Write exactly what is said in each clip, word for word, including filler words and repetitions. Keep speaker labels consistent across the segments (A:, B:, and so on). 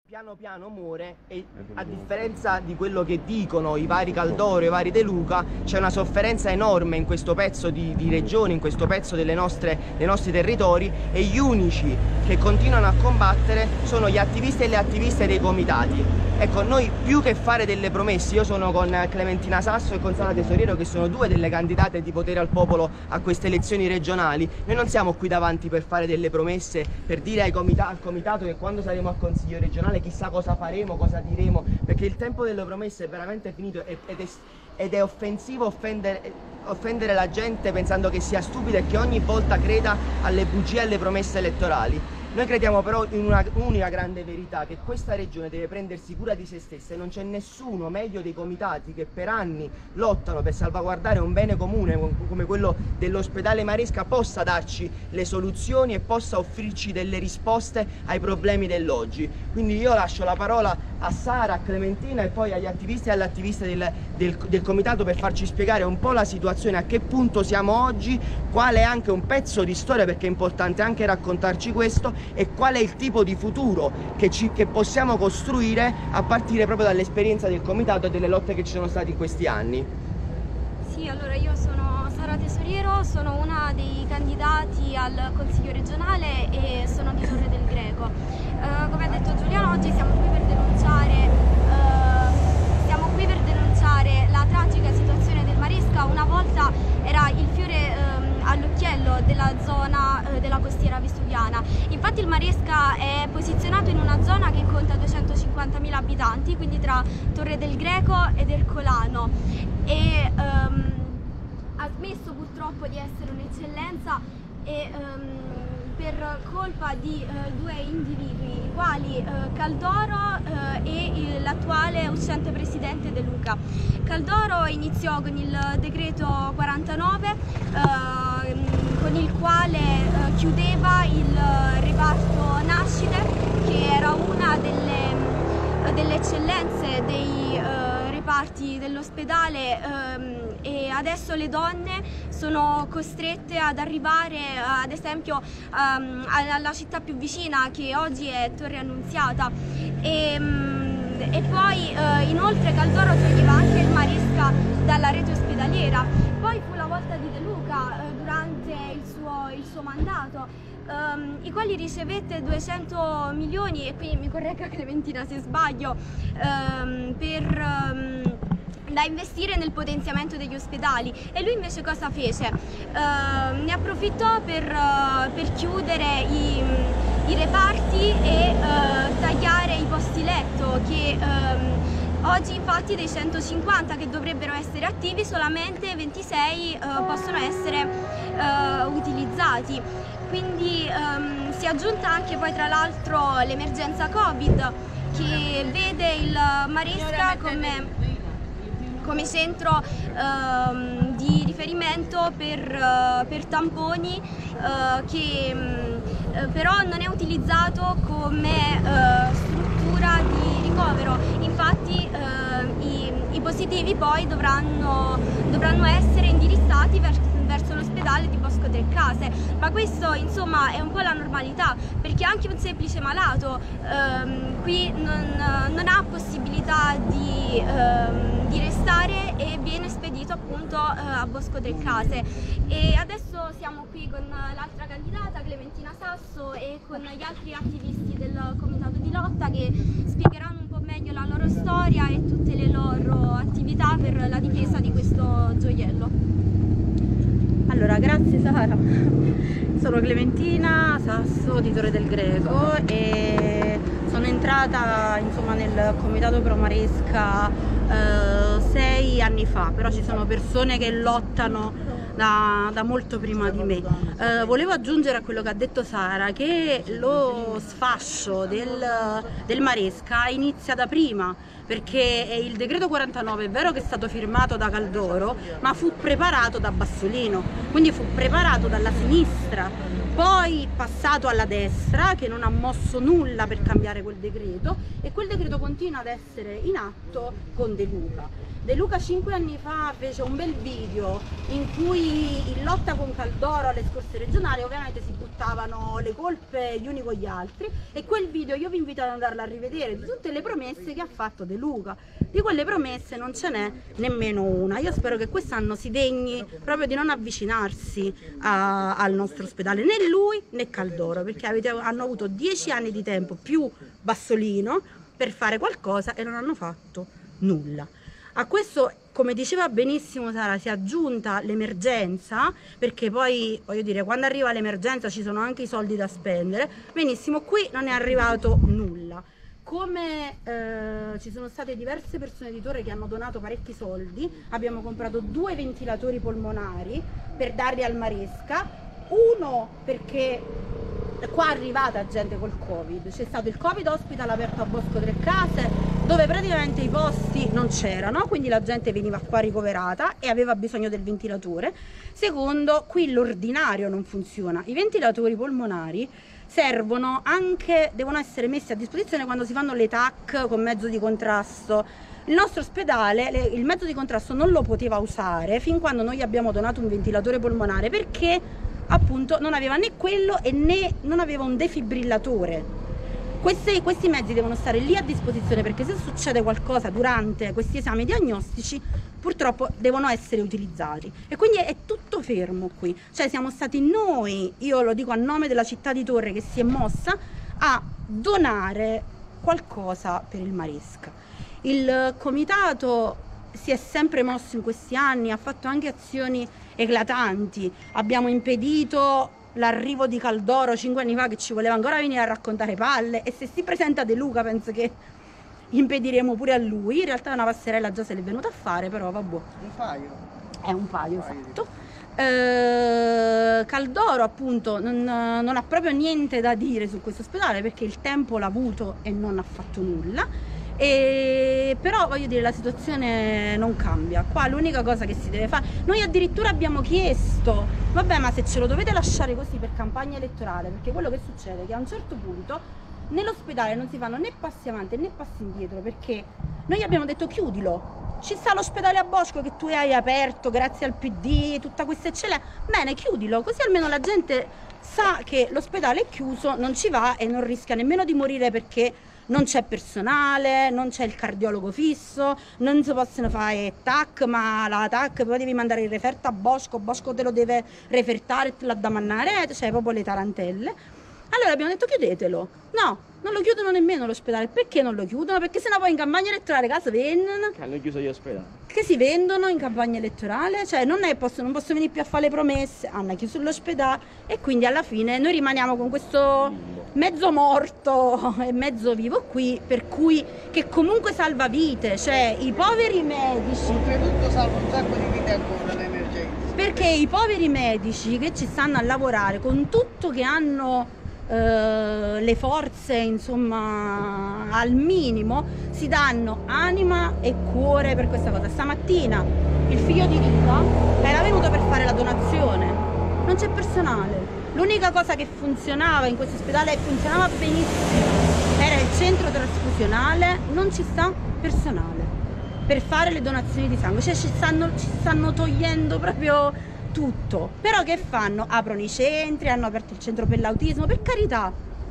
A: piano piano muore e a differenza di quello che dicono i vari Caldoro, i vari De Luca, c'è una sofferenza enorme in questo pezzo di, di regione, in questo pezzo delle nostre, dei nostri territori, e gli unici che continuano a combattere sono gli attivisti e le attiviste dei comitati. Ecco, noi più che fare delle promesse, io sono con Clementina Sasso e con Sara Tesoriero, che sono due delle candidate di Potere al Popolo a queste elezioni regionali. Noi non siamo qui davanti per fare delle promesse, per dire ai comita al comitato che quando saremo al Consiglio regionale chissà cosa faremo, cosa diremo, perché il tempo delle promesse è veramente finito ed è, ed è offensivo offendere, offendere la gente pensando che sia stupida e che ogni volta creda alle bugie e alle promesse elettorali. Noi crediamo però in una unica grande verità, che questa regione deve prendersi cura di se stessa e non c'è nessuno meglio dei comitati che per anni lottano per salvaguardare un bene comune come quello dell'ospedale Maresca possa darci le soluzioni e possa offrirci delle risposte ai problemi dell'oggi. Quindi io lascio la parola a Sara, a Clementina e poi agli attivisti e alle attiviste del, del, del comitato per farci spiegare un po' la situazione, a che punto siamo oggi, qual è anche un pezzo di storia, perché è importante anche raccontarci questo, e qual è il tipo di futuro che, ci, che possiamo costruire a partire proprio dall'esperienza del comitato e delle lotte che ci sono state in questi anni.
B: Sì, allora io sono Sara Tesoriero, sono una dei candidati al Consiglio regionale e sono di Torre del Greco. Uh, come ha detto Giuliano, oggi siamo qui per denunciare, uh, siamo qui per denunciare la tragica situazione del Maresca. Una volta era il fiore um, all'occhiello della zona uh, della costiera vesuviana. Infatti il Maresca è posizionato in una zona che conta duecentocinquantamila abitanti, quindi tra Torre del Greco ed Ercolano, e um, ha smesso purtroppo di essere un'eccellenza e um, per colpa di uh, due individui, i quali uh, Caldoro uh, e l'attuale uscente presidente De Luca. Caldoro iniziò con il decreto quarantanove uh, con il quale uh, chiudeva il reparto nascite, che era una delle, uh, delle eccellenze dei uh, reparti dell'ospedale, um, e adesso le donne sono costrette ad arrivare ad esempio um, alla città più vicina, che oggi è Torre Annunziata, e, um, e poi uh, inoltre Caldoro toglieva anche il Maresca dalla rete ospedaliera. Poi fu la volta di De Luca uh, durante il suo, il suo mandato, Um, i quali ricevette duecento milioni, e qui mi corregga Clementina se sbaglio, um, per, um, da investire nel potenziamento degli ospedali. E lui invece cosa fece? Uh, ne approfittò per, uh, per chiudere i, i reparti e uh, tagliare i posti letto, che um, oggi infatti dei centocinquanta che dovrebbero essere attivi solamente ventisei uh, possono essere uh, utilizzati. Quindi um, si è aggiunta anche poi tra l'altro l'emergenza Covid, che vede il Maresca come, come centro um, di riferimento per, uh, per tamponi, uh, che um, però non è utilizzato come uh, struttura di ricovero. Infatti uh, i, i positivi poi dovranno, dovranno essere indirizzati verso verso l'ospedale di Bosco Trecase, ma questo insomma è un po' la normalità, perché anche un semplice malato ehm, qui non, non ha possibilità di, ehm, di restare e viene spedito appunto eh, a Bosco Trecase. E adesso siamo qui con l'altra candidata, Clementina Sasso, e con gli altri attivisti del comitato di lotta, che spiegheranno un po' meglio la loro storia e tutte le loro attività per la difesa di questo gioiello.
C: Allora, grazie Sara. Sono Clementina Sasso di Torre del Greco e sono entrata insomma nel comitato pro Maresca eh, sei anni fa, però ci sono persone che lottano da, da molto prima di me. Eh, volevo aggiungere a quello che ha detto Sara che lo sfascio del, del Maresca inizia da prima, perché il decreto quarantanove è vero che è stato firmato da Caldoro, ma fu preparato da Bassolino, quindi fu preparato dalla sinistra, poi passato alla destra che non ha mosso nulla per cambiare quel decreto, e quel decreto continua ad essere in atto con De Luca. De Luca cinque anni fa fece un bel video in cui in lotta con Caldoro alle scorse regionali ovviamente si buttavano le colpe gli uni con gli altri, e quel video io vi invito ad andarlo a rivedere, di tutte le promesse che ha fatto De Luca. Di quelle promesse non ce n'è nemmeno una. Io spero che quest'anno si degni proprio di non avvicinarsi a, al nostro ospedale, né lui né Caldoro, perché avete, hanno avuto dieci anni di tempo più Bassolino per fare qualcosa e non hanno fatto nulla. A questo, come diceva benissimo Sara, si è aggiunta l'emergenza, perché poi, voglio dire, quando arriva l'emergenza ci sono anche i soldi da spendere. Benissimo, qui non è arrivato nulla. Come eh, ci sono state diverse persone di Torre che hanno donato parecchi soldi, abbiamo comprato due ventilatori polmonari per darli al Maresca, uno perché qua è arrivata gente col Covid, c'è stato il Covid Hospital aperto a Bosco Tre Case, dove praticamente i posti non c'erano, quindi la gente veniva qua ricoverata e aveva bisogno del ventilatore. Secondo, qui l'ordinario non funziona, i ventilatori polmonari servono anche, devono essere messi a disposizione quando si fanno le T A C con mezzo di contrasto. Il nostro ospedale le, il mezzo di contrasto non lo poteva usare fin quando noi abbiamo donato un ventilatore polmonare, perché appunto non aveva né quello e né non aveva un defibrillatore. Questi, questi mezzi devono stare lì a disposizione, perché se succede qualcosa durante questi esami diagnostici purtroppo devono essere utilizzati, e quindi è tutto fermo qui. Cioè siamo stati noi, io lo dico a nome della città di Torre, che si è mossa a donare qualcosa per il Maresca. Il comitato si è sempre mosso in questi anni, ha fatto anche azioni eclatanti. Abbiamo impedito l'arrivo di Caldoro cinque anni fa, che ci voleva ancora venire a raccontare palle, e se si presenta De Luca penso che impediremo pure a lui. In realtà una passerella già se l'è venuta a fare, però vabbè.
A: Un paio.
C: È un paio, esatto. Eh, Caldoro appunto non, non ha proprio niente da dire su questo ospedale, perché il tempo l'ha avuto e non ha fatto nulla. E però voglio dire, la situazione non cambia. Qua l'unica cosa che si deve fare, noi addirittura abbiamo chiesto, vabbè, ma se ce lo dovete lasciare così per campagna elettorale, perché quello che succede è che a un certo punto nell'ospedale non si fanno né passi avanti né passi indietro, perché noi abbiamo detto chiudilo, ci sta l'ospedale a Bosco che tu hai aperto grazie al P D, tutta questa eccellenza, bene, chiudilo, così almeno la gente sa che l'ospedale è chiuso, non ci va e non rischia nemmeno di morire perché non c'è personale, non c'è il cardiologo fisso, non si possono fare T A C, ma la T A C poi devi mandare il referto a Bosco, Bosco te lo deve refertare e te la da mannare, cioè proprio le tarantelle. Allora abbiamo detto chiudetelo. No, non lo chiudono nemmeno l'ospedale. Perché non lo chiudono? Perché sennò poi in campagna elettorale casa vendono.
A: Che hanno chiuso gli ospedali.
C: Che si vendono in campagna elettorale, cioè non, è, posso, non posso venire più a fare le promesse, hanno chiuso l'ospedale, e quindi alla fine noi rimaniamo con questo mezzo morto e mezzo vivo qui, per cui che comunque salva vite, cioè i poveri medici.
D: Oltretutto salva un sacco di vite ancora l'emergenza.
C: Perché i poveri medici che ci stanno a lavorare con tutto che hanno Uh, le forze insomma al minimo, si danno anima e cuore per questa cosa. Stamattina il figlio di Rita era venuto per fare la donazione, non c'è personale, l'unica cosa che funzionava in questo ospedale e funzionava benissimo era il centro trasfusionale, non ci sta personale per fare le donazioni di sangue, cioè ci stanno, ci stanno togliendo proprio tutto. Però che fanno? Aprono i centri, hanno aperto il centro per l'autismo, per carità,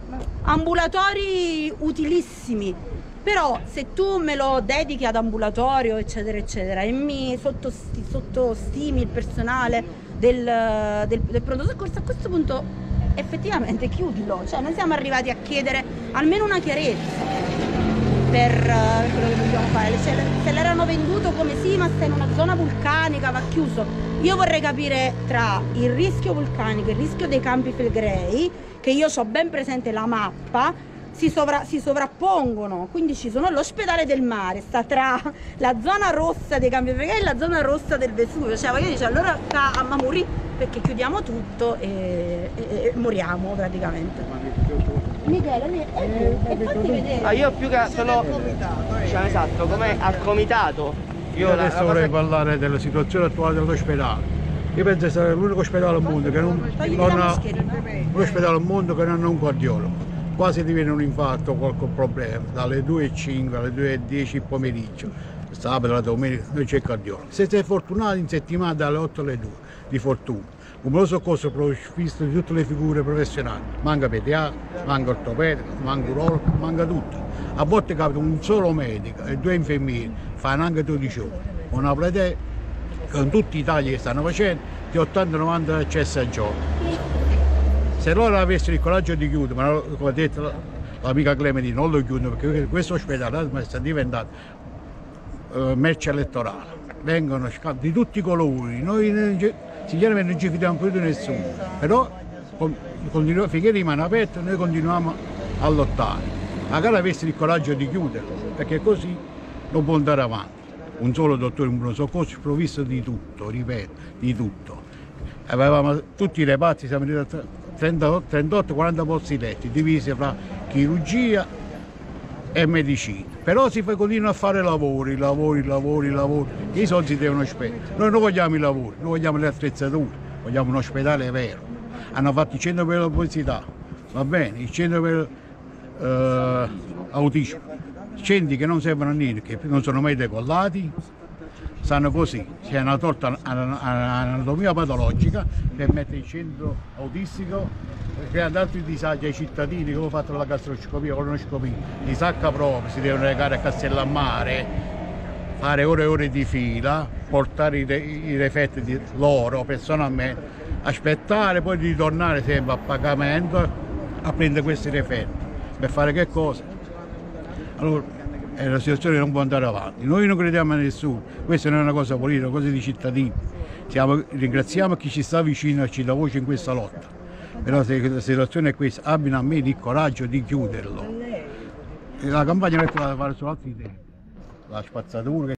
C: ambulatori utilissimi, però se tu me lo dedichi ad ambulatorio eccetera eccetera e mi sottosti, sottostimi il personale del, del, del pronto soccorso, a questo punto effettivamente chiudilo. Cioè noi siamo arrivati a chiedere almeno una chiarezza per uh, quello che dobbiamo fare. Se, se l'erano venduto come sì, ma sta in una zona vulcanica, va chiuso. Io vorrei capire tra il rischio vulcanico e il rischio dei Campi Flegrei, che io ho ben presente la mappa, si, sovra, si sovrappongono, quindi ci sono l'ospedale del mare, sta tra la zona rossa dei Campi Flegrei e la zona rossa del Vesuvio, cioè voglio dire, allora sta a morire, perché chiudiamo tutto e, e, e moriamo praticamente. Michele, e, e, e fatti vedere.
A: Ah, io più che solo diciamo, esatto, come al comitato. Io,
E: io
A: la,
E: adesso
A: la
E: vorrei
A: cosa...
E: parlare della situazione attuale dell'ospedale. Io penso che sarà l'unico ospedale al mondo che non, non ha un ospedale al mondo che non ha un cardiologo. Quasi ti viene un infarto o qualche problema, dalle due e cinque alle due e dieci il pomeriggio. sabato, la domenica, noi c'è il cardiologo. Se sei fortunato in settimana dalle otto alle due, di fortuna. Come lo soccorso provvisto di tutte le figure professionali, manca pediatra, manca ortopedico, manca urologo, manca tutto. A volte capita un solo medico e due infermieri, fanno anche dodici ore. Una platea con tutti i tagli che stanno facendo di ottanta novanta accessi al giorno. Se loro avessero il coraggio di chiudere, ma come ha detto l'amica Clementina, non lo chiudono perché questo ospedale sta diventando uh, merce elettorale. Vengono di tutti i colori, noi sinceramente non ci fidiamo più di nessuno, però finché rimane aperto noi continuiamo a lottare. Magari avessero il coraggio di chiuderlo, perché così non può andare avanti. Un solo dottore in pronto soccorso provvisto di tutto, ripeto, di tutto. Avevamo tutti i reparti, siamo arrivati a trentotto quaranta posti letti, divisi fra chirurgia e medicina. Però si continua a fare lavori, lavori, lavori, lavori. I soldi si devono spendere. Noi non vogliamo i lavori, noi vogliamo le attrezzature, vogliamo un ospedale vero. Hanno fatto il centro per l'obesità, va bene, il centro per uh, autismo, centri che non servono a niente, che non sono mai decollati, stanno così, c'è una torta anatomia patologica per mettere il centro autistico, creando altri disagi ai cittadini che hanno fatto la gastroscopia, colonoscopia, di sacca proprio, si devono recare a Castellammare, fare ore e ore di fila, portare i, i referti di loro personalmente, aspettare poi di ritornare sempre a pagamento a prendere questi referti. Per fare che cosa? Allora, è una situazione che non può andare avanti. Noi non crediamo a nessuno, questa non è una cosa politica, è una cosa di cittadini. Siamo, ringraziamo chi ci sta vicino e ci dà voce in questa lotta. Però se la situazione è questa, abbiano a me il coraggio di chiuderlo. La campagna elettorale la fare su altri temi. La spazzatura.